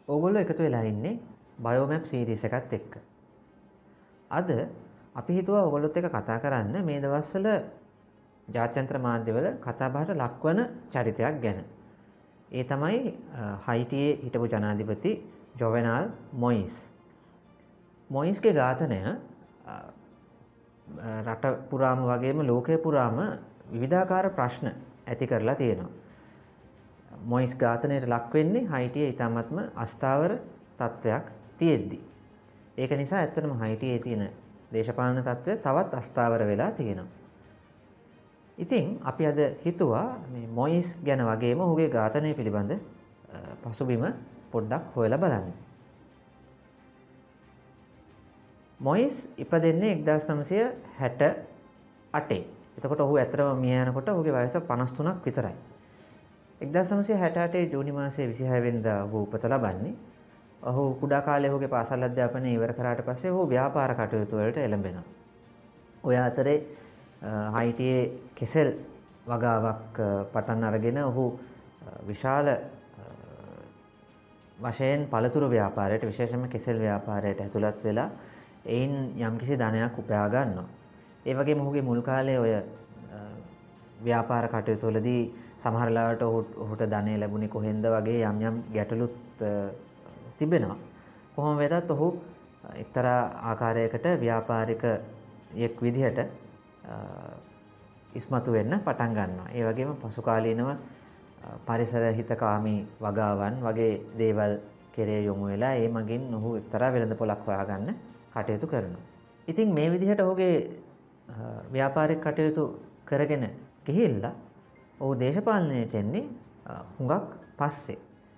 ඕගොල්ලෝ එකතු වෙලා ඉන්නේ බයෝමැප් සීරීස් එකත් එක්ක. අද අපි හිතුවා ඕගොල්ලොත් එක්ක කතා කරන්න මේ දවස්වල ජාත්‍යන්තර මාධ්‍යවල කතාබහට ලක්වන චරිතයක් ගැන. ඒ තමයි හයිටියේ හිටපු ජනාධිපති ජොවෙනල් මොයිස්. මොයිස්ගේ ඝාතනය රට පුරාම වගේම ලෝකය පුරාම විවිධාකාර ප්‍රශ්න ඇති කරලා තියෙනවා. මොයිස් ඝාතනයට ලක් වෙන්නේ හයිටියේ ඊටමත්ම අස්ථාවර තත්වයක් තියෙද්දි. ඒක නිසා ඇත්තටම හයිටියේ තියෙන දේශපාලන තත්ත්වය තවත් අස්ථාවර වෙලා තියෙනවා. ඉතින් අපි අද හිතුවා මේ මොයිස් ගැන වගේම ඔහුගේ ඝාතනය පිළිබඳ පසුබිම පොඩ්ඩක් හොයලා බලන්න. මොයිස් ඉපදෙන්නේ 1968. එතකොට ඔහු ඇත්තටම මිය යනකොට ඔහුගේ වයස 53ක් විතරයි. 1968 ජූනි මාසයේ 26 වෙනිදා ඔහු උපත ලබන්නේ. ඔහු කුඩා කාලේ ඔහුගේ පාසල් අධ්‍යාපනය ඉවර කරාට පස්සේ ඔහු ව්‍යාපාර කටයුතු වලට එළඹෙනවා. ඔය අතරේ හයිටියේ කෙසෙල් වගාවක් පටන් අරගෙන ඔහු විශාල වශයෙන් පළතුරු ව්‍යාපාරයට විශේෂයෙන්ම කෙසෙල් ව්‍යාපාරයට ඇතුළත් වෙලා එයින් යම්කිසි ධනයක් උපයා ගන්නවා. ඒ වගේම ඔහුගේ මුල් කාලේ ඔය ව්‍යාපාර කටයුතු වලදී සමහර ලාවට ඔහුට ධනෙ ලැබුණේ කොහෙන්ද වගේ යම් ගැටලුත් තිබෙනවා. කොහොම වෙතත් ඔහු එක්තරා ආකාරයකට ව්‍යාපාරිකයෙක් විදිහට ඉස්මතු වෙන්න පටන් ගන්නවා. ඒ වගේම පසු කාලීනව පරිසර හිතකාමී වගාවන් වගේ දේවල් කෙරේ යොමු වෙලා ඒ මගින් ඔහු එක්තරා වෙළඳපොළක් හොයාගන්න කටයුතු කරනවා. ඉතින් මේ විදිහට ඔහුගේ ව්‍යාපාරික කටයුතු කරගෙන ගිහිල්ලා ඔහු දේශපාලනයට එන්නේ හුඟක් පස්සේ.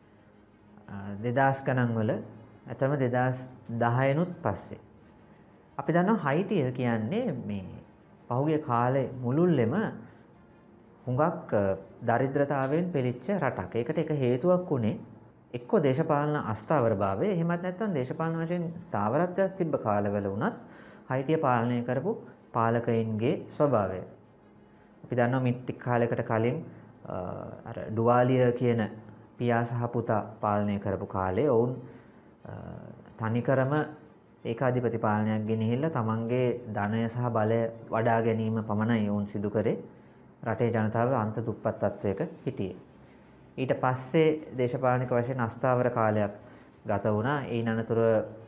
2000 ගණන් වල ඇත්තම 2010 නුත් පස්සේ. අපි දන්නවා හයිටිය කියන්නේ මේ පහුගිය කාලේ මුළුල්ලෙම හුඟක් දරිද්‍රතාවයෙන් පෙළෙච්ච රටක්. ඒකට එක හේතුවක් උනේ එක්ක දේශපාලන අස්ථාවරභාවය, එහෙමත් නැත්නම් දේශපාලන වශයෙන් ස්ථාවරත්වයක් තිබ්බ කාලවල වුණත් හයිටිය පාලනය කරපු පාලකයින්ගේ ස්වභාවය. අපි දන්නවා මිට්ටික් කාලයකට කලින් අර ඩුවාලිය කියන පියා සහ පුතා පාලනය කරපු කාලේ ඔවුන් තනිකරම ඒකාධිපති පාලනයක් ගෙනහිල්ලා තමන්ගේ ධනය සහ බලය වඩා ගැනීම පමණයි ඔවුන් සිදු කරේ. රටේ ජනතාව අන්ත දුප්පත් තත්වයක හිටියේ. ඊට පස්සේ දේශපාලනික වශයෙන් අස්ථාවර කාලයක් ගත වුණා. ඒ අනතුර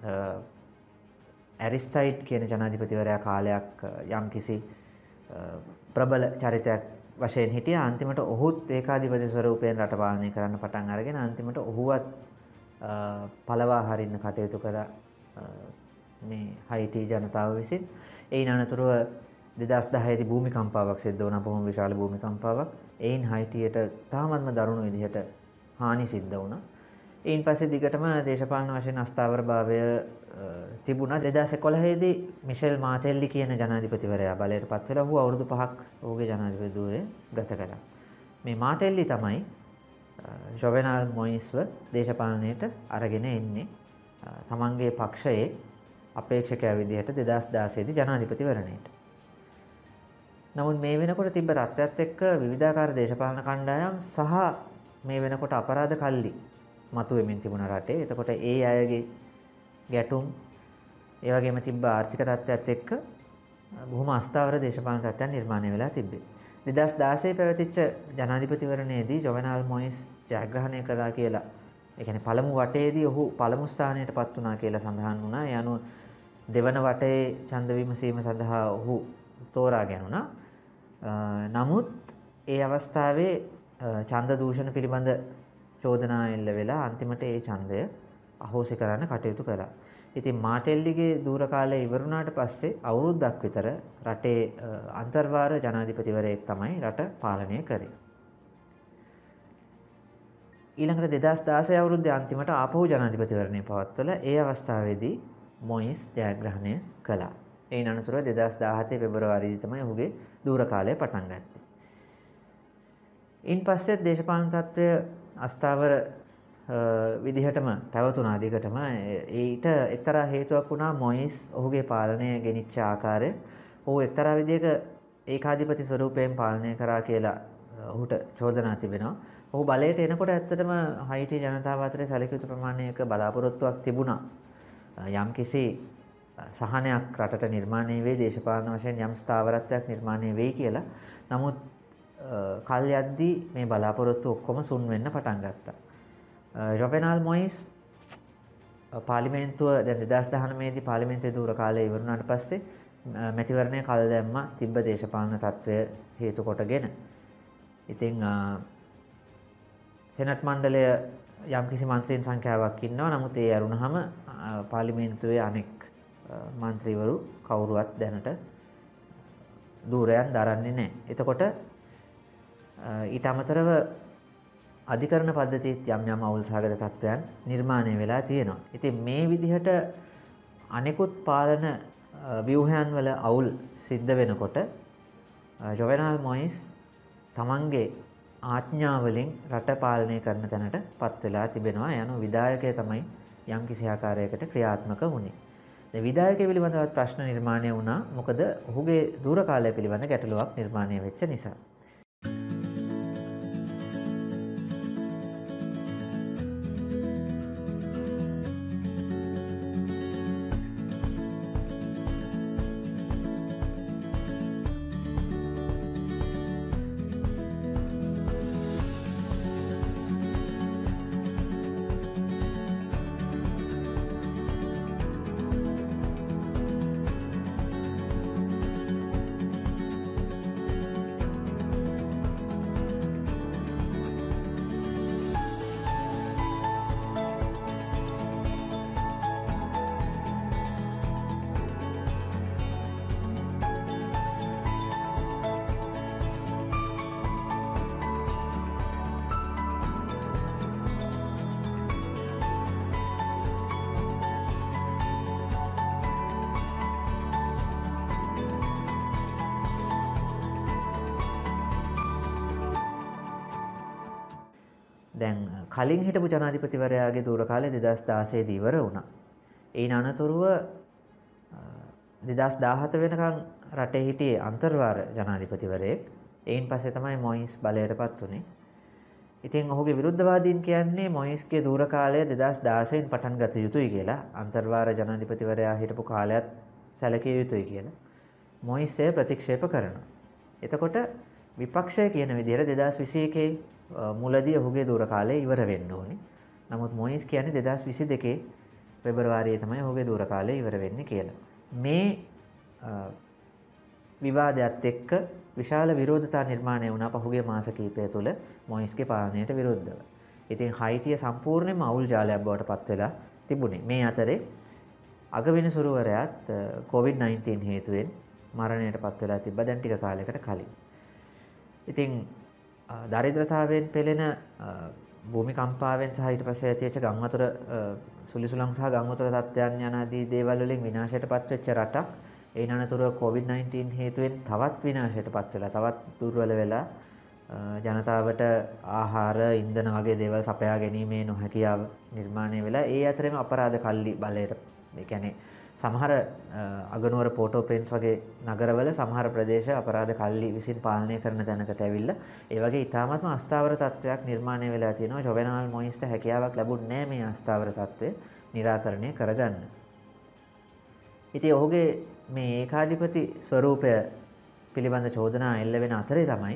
ඇරිස්ටයිඩ් කියන ජනාධිපතිවරයා කාලයක් යම්කිසි ප්‍රබල චරිතයක් වශයෙන් හිටියා. අන්තිමට ඔහුත් ඒකාධිපති ස්වරූපයෙන් රට පාලනය කරන්න පටන් අරගෙන අන්තිමට ඔහුවත් පළවා හරින්න කටයුතු කරා මේ හයිටි ජනතාව විසින්. ඒ අනතුරුව 2010 දී භූමිකම්පාවක් සිද්ධ වුණා. බොහොම විශාල භූමිකම්පාවක්. එයින් හයිටියට තාමත්ම දරුණු විදිහට හානි සිද්ධ වුණා. ඊයින් පස්සේ දිගටම දේශපාලන වශයෙන් අස්ථාවරභාවය තිබුණා. 2011 දී මිෂෙල් මාතෙල්ලි කියන ජනාධිපතිවරයා බලයට පත් වෙලා ඔහු අවුරුදු 5ක් ඔහුගේ ජනාධිපති ධුරය ගත කළා. මේ මාතෙල්ලි තමයි ජොවෙනල් මොයිස්ව දේශපාලනයට අරගෙන එන්නේ. තමන්ගේ පක්ෂයේ අපේක්ෂකයා විදිහට 2016 දී ජනාධිපතිවරණයට. නමුත් මේ වෙනකොට තිබ්බ තත්ත්වයක් එක්ක විවිධාකාර දේශපාලන කණ්ඩායම් සහ මේ වෙනකොට අපරාධ කල්ලි මතුවෙමින් තිබුණ රටේ. එතකොට ඒ අයගේ ගැටුම් ඒ වගේම තිබ්බ ආර්ථික තත්ත්වයක් එක්ක බොහොම අස්ථාවර දේශපාලන තත්ත්වයක් නිර්මාණය වෙලා තිබ්බේ. 2016 පැවතිච්ච ජනාධිපතිවරණයේදී ජොවෙනල් මොයිස් ජයග්‍රහණය කළා කියලා, ඒ කියන්නේ පළමු වටේදී ඔහු පළමු ස්ථානයටපත් වුණා කියලා සඳහන් වුණා. ඒ අනුව දෙවන වටේ ඡන්ද විමසීම සඳහා ඔහු තෝරා ගැනුණා. නමුත් ඒ අවස්ථාවේ ඡන්ද දූෂණ පිළිබඳ චෝදනා එල්ල වෙලා අන්තිමට ඒ ඡන්දය අහෝසි කරන්න කටයුතු කළා. ඉතින් මාටෙල්ලිගේ දූර කාලය ඉවරුණාට පස්සේ අවුරුද්දක් විතර රටේ අන්තර්වාර ජනාධිපතිවරයෙක් තමයි රට පාලනය කරේ. ඊළඟට 2016 අවුරුද්දේ අන්තිමට ආපහු ජනාධිපතිවරණය පවත්වලා ඒ අවස්ථාවේදී මොයිස් ජයග්‍රහණය කළා. ඒ අනතුරුව 2017 පෙබරවාරිදී තමයි ඔහුගේ දූර කාලය පටන් ගත්තේ. ඉන් පස්සේ දේශපාලන තත්ත්වය අස්ථාවර විදිහටම පැවතුණා දිගටම. ඊට එක්තරා හේතුවක් වුණා මොයිස් ඔහුගේ පාලනය ගෙනිච්ච ආකාරය. ඔහු එක්තරා විදිහක ඒකාධිපති ස්වරූපයෙන් පාලනය කරා කියලා ඔහුට චෝදනා තිබෙනවා. ඔහු බලයට එනකොට ඇත්තටම හයිටි ජනතාව අතරේ සැලකිය යුතු ප්‍රමාණයක බලාපොරොත්තුවක් තිබුණා. යම්කිසි සහනයක් රටට නිර්මාණය වෙයි, දේශපාලන වශයෙන් යම් ස්ථාවරත්වයක් නිර්මාණය වෙයි කියලා. නමුත් කල් යද්දී මේ බලාපොරොත්තු ඔක්කොම සුන් වෙන්න පටන් ගත්තා. ජොවෙනල් මොයිස් පාර්ලිමේන්තුව දැන් 2019 දී පාර්ලිමේන්තුවේ දූර කාලය ඉවරුණාට පස්සේ මැතිවරණය කල් දැම්මා තිබ්බ දේශපාලන තත්ත්වය හේතු කොටගෙන. ඉතින් සෙනට් මණ්ඩලය යම්කිසි මන්ත්‍රීන් සංඛ්‍යාවක් ඉන්නවා. නමුත් ඒ ඇරුණාම පාර්ලිමේන්තුවේ අනෙක් මන්ත්‍රීවරු කවුරුවත් දැනට ධූරයන් දරන්නේ නැහැ. එතකොට ඊට අමතරව අධිකරණ පද්ධතියත් යම් අවුල් සහගත තත්ත්වයන් නිර්මාණය වෙලා තියෙනවා. ඉතින් මේ විදිහට අනෙකුත් පාලන ව්‍යුහයන් වල අවුල් සිද්ධ වෙනකොට ජොවෙනල් මොයිස් තමන්ගේ ආඥාවලින් රට පාලනය කරන තැනට පත් වෙලා තිබෙනවා. යන විධායකය තමයි යම් කිසි ආකාරයකට ක්‍රියාත්මක වුණේ. දැන් විධායකය පිළිබඳව ප්‍රශ්න නිර්මාණය වුණා. මොකද ඔහුගේ දූර කාලය පිළිබඳ ගැටලුවක් නිර්මාණය වෙච්ච නිසා. දැන් කලින් හිටපු ජනාධිපතිවරයාගේ දූර කාලය 2016 දී ඉවර වුණා. ඒන අනතුරුව 2017 වෙනකන් රටේ හිටියේ අන්තර්වාර ජනාධිපතිවරයෙක්. ඒන් පස්සේ තමයි මොයිස් බලයටපත් උනේ. ඉතින් ඔහුගේ විරුද්ධවාදීන් කියන්නේ මොයිස්ගේ දූර කාලය 2016න් පටන් ගත යුතුයි කියලා. අන්තර්වාර ජනාධිපතිවරයා හිටපු කාලයත් සැලකිය යුතුයි කියලා. මොයිස් එය ප්‍රතික්ෂේප කරනවා. එතකොට විපක්ෂය කියන විදිහට 2021 මුලදී ඔහුගේ දූර කාලය ඉවර වෙන්න ඕනේ. නමුත් මොයිස් කියන්නේ 2022 පෙබරවාරියේ තමයි ඔහුගේ දූර කාලය ඉවර වෙන්නේ කියලා. මේ විවාදයත් එක්ක විශාල විරෝධතා නිර්මාණය වුණා පහුගිය මාස කිහිපය තුළ මොයිස්ගේ පාලනයට විරුද්ධව. ඉතින් හයිටිය සම්පූර්ණයෙන්ම අවුල් ජාලයක් බවට පත් වෙලා තිබුණේ. මේ අතරේ අගවින සුරුවරයාත් COVID-19 හේතුවෙන් මරණයට පත් වෙලා තිබ්බා දැන් ටික කාලයකට කලින්. ඉතින් දරිද්‍රතාවයෙන් පෙළෙන භූමිකම්පාවෙන් සහ ඊට පස්සේ ඇතිවෙච්ච ගම් වතුර සුලිසුලං සහ ගම් වතුර තත්ත්වයන් යන ආදී දේවල් වලින් විනාශයටපත් වෙච්ච රටක්. ඒ අනතුරුව COVID-19 හේතුවෙන් තවත් විනාශයටපත් වෙලා තවත් දුර්වල වෙලා ජනතාවට ආහාර ඉන්ධන වගේ දේවල් සපයා ගැනීමේ නොහැකියාව නිර්මාණය වෙලා ඒ අතරෙම අපරාධ කල්ලි බලයට ඒ කියන්නේ සමහර අගනුවර පෝටෝ ප්‍රින්ස් වගේ නගරවල සමහර ප්‍රදේශ අපරාධ කල්ලි විසින් පාලනය කරන තැනකට ඇවිල්ලා ඒ වගේ ඉතාමත්ම අස්ථාවර තත්ත්වයක් නිර්මාණය වෙලා තියෙනවා. ජොවෙනල් මොයිස්ට හැකියාවක් ලැබුණේ නැහැ මේ අස්ථාවර තත්ත්වය නිරාකරණය කරගන්න. ඉතින් ඔහුගේ මේ ඒකාධිපති ස්වරූපය පිළිබඳ චෝදනා එල්ල වෙන අතරේ තමයි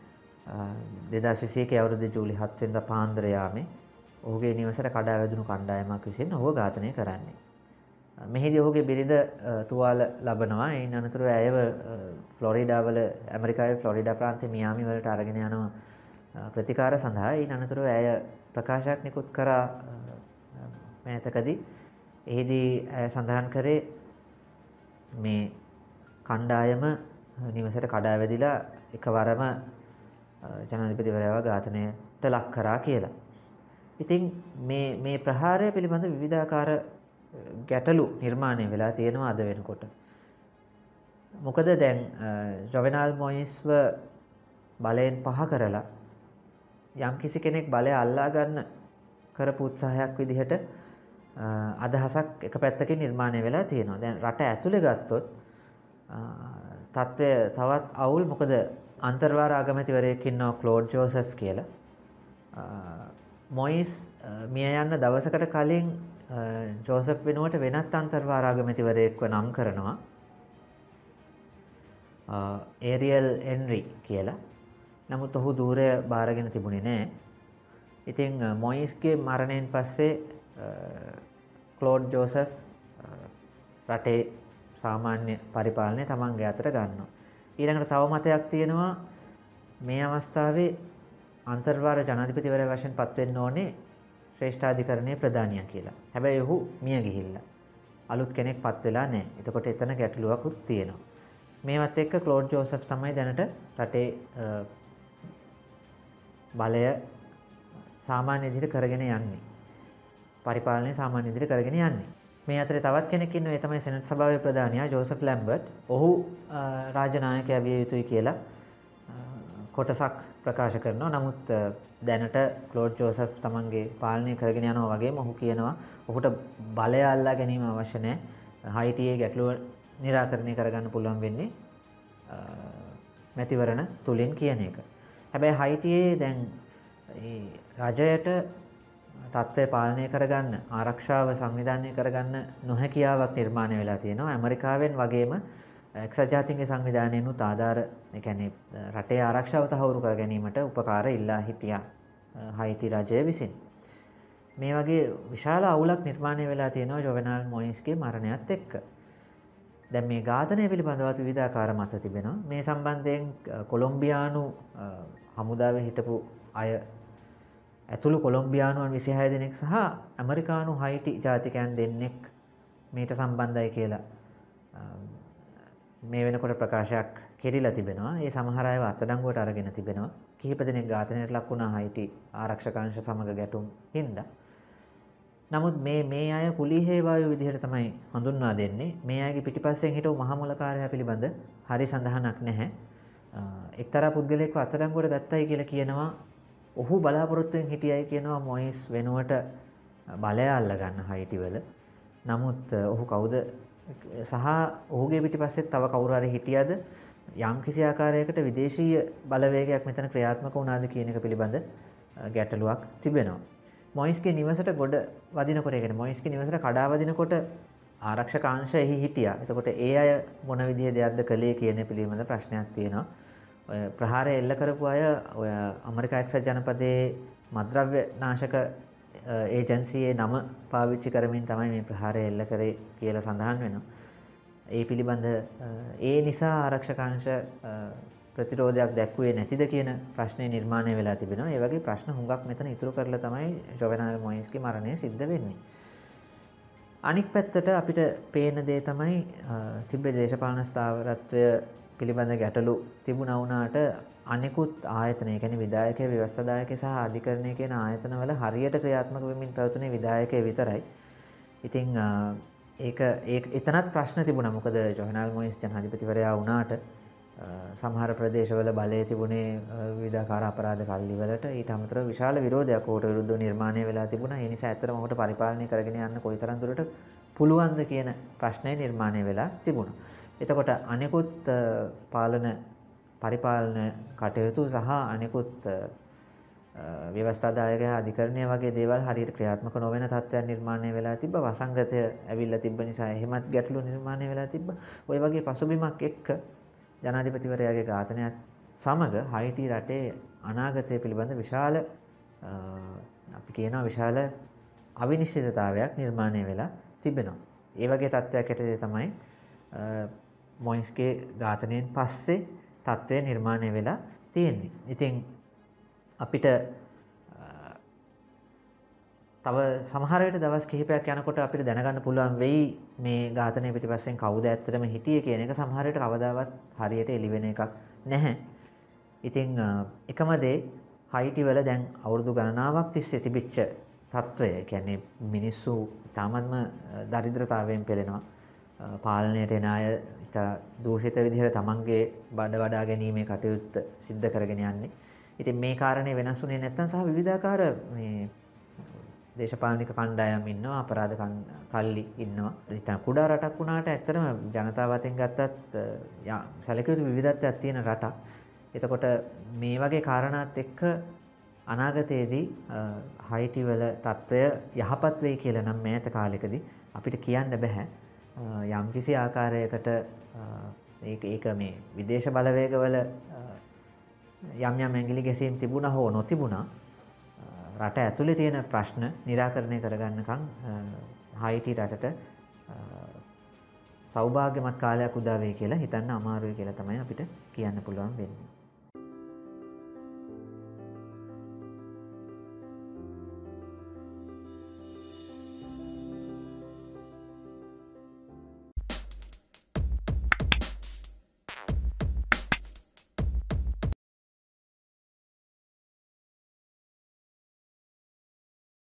2021 අවුරුදු ජූලි 7 වෙනිදා පාන්දර යාමේ ඔහුගේ නිවසට කඩා වැදුණු කණ්ඩායමක් විසින් ඔහුව ඝාතනය කරන්නේ. මෙහිදී ඔහුගේ බිරිඳ තුවාල ලබනවා. ඒ අනතුරුව ඇයව ෆ්ලොරිඩාවල ඇමරිකාවේ ෆ්ලොරිඩා ප්‍රාන්තයේ මියාමි වලට අරගෙන යනවා ප්‍රතිකාර සඳහා. ඒ අනතුරුව ඇය ප්‍රකාශයක් නිකුත් කරා මෑතකදී. එහිදී ඇය සඳහන් කරේ මේ කණ්ඩායම නිවසට කඩා වැදිලා එකවරම ජනාධිපතිවරයාව ඝාතනයට ලක් කරා කියලා. ඉතින් මේ ප්‍රහාරය පිළිබඳ විවිධාකාර ගැටලු නිර්මාණය වෙලා තියෙනවා අද වෙනකොට. මොකද දැන් ජොවෙනල් මොයිස්ව බලයෙන් පහ කරලා යම් කිසි කෙනෙක් බලය අල්ලා ගන්න කරපු උත්සාහයක් විදිහට අදහසක් එක පැත්තකින් නිර්මාණය වෙලා තියෙනවා. දැන් රට ඇතුලේ ගත්තොත් තත්ත්වය තවත් අවුල්. මොකද අන්තර්වාර අගමැතිවරයෙක් ඉන්නවා ක්ලෝඩ් ජෝසෙෆ් කියලා. මොයිස් මිය යන්න දවසකට කලින් ජෝසප් වෙනුවට වෙනත් අන්තර්වාර අගමැතිවරයෙක්ව නම් කරනවා. ඒරියල් එන්රි කියලා. නමුත් ඔහු ධූරය බාරගෙන තිබුණේ නැහැ. ඉතින් මොයිස්ගේ මරණයෙන් පස්සේ ක්ලෝඩ් ජෝසප් රටේ සාමාන්‍ය පරිපාලනය තමන්ගේ අතට ගන්නවා. ඊළඟට තව මතයක් තියෙනවා මේ අවස්ථාවේ අන්තර්වාර ජනාධිපතිවරයා වශයෙන් පත් වෙන්න ඕනේ ශ්‍රේෂ්ඨාධිකරණයේ ප්‍රධානියා කියලා. හැබැයි ඔහු මිය ගිහිල්ලා. අලුත් කෙනෙක් පත් වෙලා නැහැ. එතකොට එතන ගැටලුවකුත් තියෙනවා. මේවත් එක්ක ක්ලෝඩ් ජෝසප් තමයි දැනට රටේ බලය සාමාන්‍ය විදිහට කරගෙන යන්නේ. පරිපාලනය සාමාන්‍ය විදිහට කරගෙන යන්නේ. මේ අතරේ තවත් කෙනෙක් ඉන්නවා. ඒ තමයි සෙනට් සභාවේ ප්‍රධානියා ජෝසප් ලැම්බර්ට්. ඔහු රාජනායකයා විය යුතුයි කියලා කොටසක් ප්‍රකාශ කරනවා. නමුත් දැනට ක්ලෝඩ් ජෝසප් තමන්ගේ පාලනය කරගෙන යනවා වගේම ඔහු කියනවා ඔහුට බලය අල්ලා ගැනීම අවශ්‍ය නැහැ. හයිටියේ ගැටලුව निराකරණය කරගන්න පුළුවන් වෙන්නේ මැතිවරණ තුලින් කියන එක. හැබැයි හයිටියේ දැන් රජයට තත්ත්වය පාලනය කරගන්න ආරක්ෂාව සංවිධානය කරගන්න නොහැකියාවක් නිර්මාණය වෙලා තියෙනවා. ඇමරිකාවෙන් වගේම එක්සත් ජාතීන්ගේ සංවිධානයෙන්ුත් ආධාර ඒ කියන්නේ රටේ ආරක්ෂාව තහවුරු කර ගැනීමට උපකාර ඉල්ලා හිටියා හයිටි රජය විසින්. මේ වගේ විශාල අවුලක් නිර්මාණය වෙලා තියෙනවා ජොවෙනල් මොයිස්ගේ මරණයත් එක්ක. දැන් මේ ඝාතනය පිළිබඳව විවිධාකාර මත තිබෙනවා. මේ සම්බන්ධයෙන් කොලොම්බියානු හමුදාවේ හිටපු අය ඇතුළු කොලොම්බියානුවන් 26 දෙනෙක් සහ ඇමරිකානු හයිටි ජාතිකයන් දෙන්නෙක් මේට සම්බන්ධයි කියලා මේ වෙනකොට ප්‍රකාශයක් කෙරිලා තිබෙනවා. ඒ සමහර අයව අත්අඩංගුවට අරගෙන තිබෙනවා. කිහිප දෙනෙක් ඝාතනයට ලක් වුණා හයිටි ආරක්ෂක අංශ සමග ගැටුම් හින්දා. නමුත් මේ අය කුලී හේවායු විදිහට තමයි හඳුන්වා දෙන්නේ. මේ අයගේ පිටිපස්සෙන් හිටපු මහමුලකාරයා පිළිබඳ හරි සඳහනක් නැහැ. එක්තරා පුද්ගලයෙක්ව අත්අඩංගුවට ගත්තයි කියලා කියනවා. ඔහු බලාපොරොත්තුෙන් හිටියයි කියනවා මොයිස් වෙනුවට බලය අල්ල ගන්න හයිටිවල. නමුත් ඔහු කවුද සහ ඔහුගේ පිටිපස්සෙත් තව කවුරු හරි හිටියද යම් කිසි ආකාරයකට විදේශීය බලවේගයක් මෙතන ක්‍රියාත්මක වුණාද කියන එක පිළිබඳ ගැටලුවක් තිබෙනවා. මොයිස්ගේ නිවසට ගොඩ වදිනකොට කියන්නේ මොයිස්ගේ නිවසට කඩා වදිනකොට ආරක්ෂක අංශ එහි හිටියා. එතකොට ඒ අය මොන විදිහේ දෙයක්ද කළේ කියන පිළිබඳ ප්‍රශ්නයක් තියෙනවා. ඔය ප්‍රහාරය එල්ල කරපු අය ඔය ඇමරිකා එක්සත් ජනපදයේ මත්ද්‍රව්‍ය නාශක ඒජන්සියේ නම පාවිච්චි කරමින් තමයි මේ ප්‍රහාරය එල්ල කරේ කියලා සඳහන් වෙනවා. ඒ පිළිබඳ ඒ නිසා ආරක්ෂක අංශ ප්‍රතිරෝධයක් දැක්ුවේ නැතිද කියන ප්‍රශ්නේ නිර්මාණය වෙලා තිබෙනවා. ඒ වගේ ප්‍රශ්න හුඟක් මෙතන ඉතුරු කරලා තමයි ජොවෙනල් මොයිස්ගේ මරණය සිද්ධ වෙන්නේ. අනික් පැත්තට අපිට පේන දේ තමයි තිබ්බේ දේශපාලන ස්ථාවරත්වය පිළිබඳ ගැටලු තිබුණා වුණාට අනිකුත් ආයතන, ඒ කියන්නේ විධායකය, ව්‍යවස්ථාදායකය සහ අධිකරණය කියන ආයතනවල හරියට ක්‍රියාත්මක වෙමින් පැවතුනේ විධායකය විතරයි. ඉතින් ඒක එතනත් ප්‍රශ්න තිබුණා. මොකද ජොවෙනල් මොයිස් ජනාධිපතිවරයා වුණාට සමහර ප්‍රදේශවල බලය තිබුණේ විවිධාකාර අපරාධ කල්ලිවලට. ඊට අමතරව විශාල විරෝධයක් ඔහුට විරුද්ධව නිර්මාණය වෙලා තිබුණා. ඒ නිසා ඇත්තටම ඔහුට පරිපාලනය කරගෙන යන්න කොයිතරම් දුරට පුළුවන්ද කියන ප්‍රශ්නය නිර්මාණය වෙලා තිබුණා. එතකොට අනෙකුත් පරිපාලන කටයුතු සහ අනෙකුත් ව්‍යවස්ථාදායක අධිකරණය වගේ දේවල් හරියට ක්‍රියාත්මක නොවන තත්ත්වයක් නිර්මාණය වෙලා තිබ්බ. වසංගතය ඇවිල්ලා තිබ්බ නිසා එහෙමත් ගැටලු නිර්මාණය වෙලා තිබ්බ. ওই වගේ පසුබිමක් එක්ක ජනාධිපතිවරයාගේ ඝාතනයත් සමග හයිටි රටේ අනාගතය පිළිබඳ විශාල අපි කියනවා විශාල අවිනිශ්චිතතාවයක් නිර්මාණය වෙලා තිබෙනවා. ඒ වගේ තත්ත්වයක් ඇතුලේ තමයි මොයිස්ගේ ඝාතනයෙන් පස්සේ තත්ත්වය නිර්මාණය වෙලා තියෙන්නේ. ඉතින් අපිට තව සමහර විට දවස් කිහිපයක් යනකොට අපිට දැනගන්න පුළුවන් වෙයි මේ ඝාතනය පිටිපස්සෙන් කවුද ඇත්තටම හිටියේ කියන එක. සමහර විට කවදාවත් හරියට එළි වෙන එකක් නැහැ. ඉතින් එකම දේ හයිටි වල දැන් අවුරුදු ගණනාවක් තිස්සේ තිබිච්ච තත්ත්වය, කියන්නේ මිනිස්සු තාමත්ම දරිද්‍රතාවයෙන් පෙළෙනවා. පාලනයට එන අය ඉතා දූෂිත විදිහට තමන්ගේ බඩ වඩා ගැනීමේ කටයුත්ත සිද්ධ කරගෙන යන්නේ. ඉතින් මේ කාරණේ වෙනස් වුණේ නැත්නම් සහ විවිධාකාර මේ දේශපාලනික කණ්ඩායම් ඉන්නවා, අපරාධ කල්ලි ඉන්නවා. ඉතින් කුඩා රටක් වුණාට ඇත්තටම ජනතාව අතින් ගත්තත් සැලකිය යුතු විවිධත්වයක් තියෙන රටක්. එතකොට මේ වගේ කාරණාත් එක්ක අනාගතයේදී හයිටි වල තත්ත්වය යහපත් වෙයි කියලා නම් මෑත කාලෙකදී අපිට කියන්න බෑ. යම්කිසි ආකාරයකට ඒක මේ විදේශ බලවේගවල යම් යම් ඇඟිලි ගැසීම් තිබුණා හෝ නොතිබුණා රට ඇතුලේ තියෙන ප්‍රශ්න निराකරණය කරගන්නකම් හයිටි රටට සෞභාග්‍යමත් කාලයක් උදා වෙයි කියලා හිතන්න අමාරුයි කියලා තමයි අපිට කියන්න පුළුවන් වෙන්නේ.